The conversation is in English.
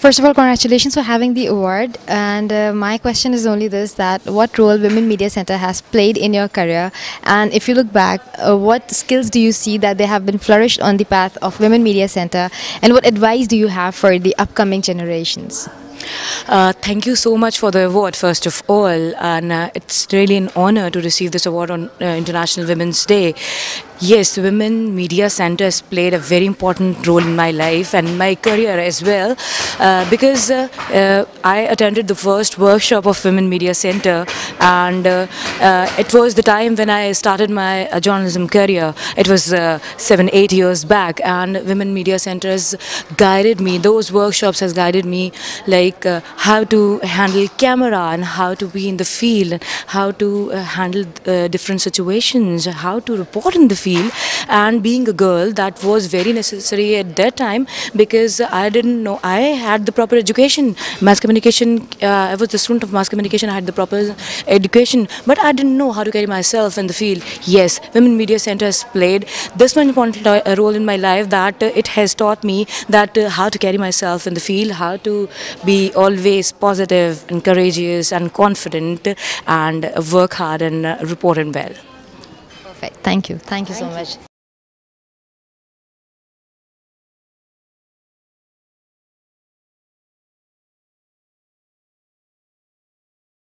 First of all, congratulations for having the award. And my question is only this: that what role Women Media Center has played in your career? And if you look back, what skills do you see that they have been flourished on the path of Women Media Center? And what advice do you have for the upcoming generations? Thank you so much for the award, first of all, and it's really an honor to receive this award on International Women's Day. Yes, Women Media Center has played a very important role in my life and my career as well, because I attended the first workshop of Women Media Center, and it was the time when I started my journalism career. It was 7-8 years back, and Women Media Center has guided me. Those workshops has guided me, like how to handle camera and how to be in the field, how to handle different situations, how to report in the field. And being a girl, that was very necessary at that time, because I didn't know. I had the proper education, mass communication. I was the student of mass communication. I had the proper education, but I didn't know how to carry myself in the field. Yes, Women Media Center has played this much important role in my life, that it has taught me that how to carry myself in the field, how to be always positive and courageous and confident, and work hard and report well. Perfect. Thank you. Thank you so much.